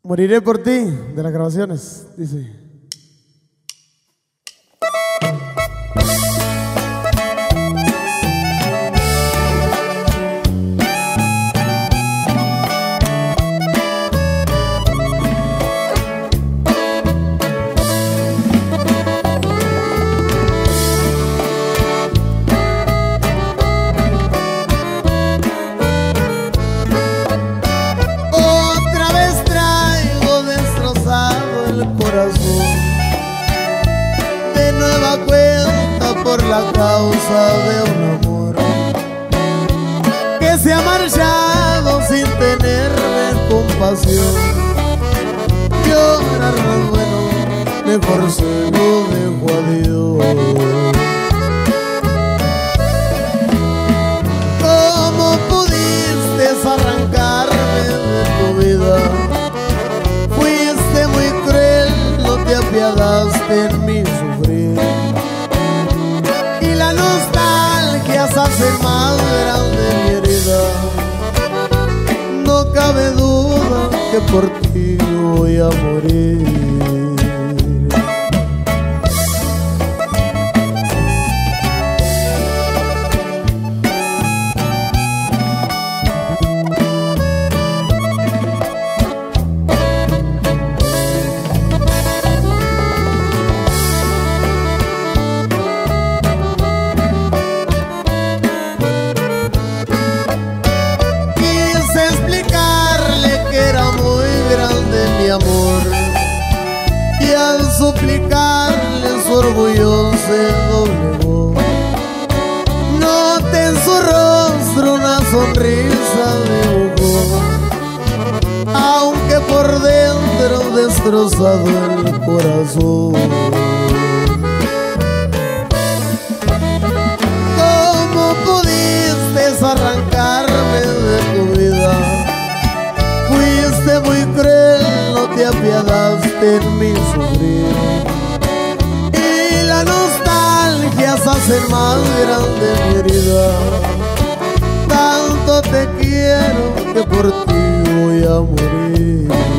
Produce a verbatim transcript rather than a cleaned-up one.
Moriré por ti, de las grabaciones, dice. De nueva cuenta por la causa de un amor que se ha marchado sin tenerme compasión. Llorar no es bueno, mejor se lo dejo a Dios. ¿Cómo pudiste arrancarme de tu vida? Fuiste muy cruel, no te apiadaste en mi sufrir, y la nostalgia se hace más grande mi herida. No cabe duda que por ti voy a morir. Amor, y al suplicarle su orgullo se doblegó. Noté en su rostro una sonrisa dibujó, aunque por dentro destrozado el corazón. ¿Cómo pudiste arrancarme de tu vida? Fuiste muy cruel, no te apiadaste en mi sufrir, y la nostalgia se hace más grande mi herida. Tanto te quiero que por ti voy a morir.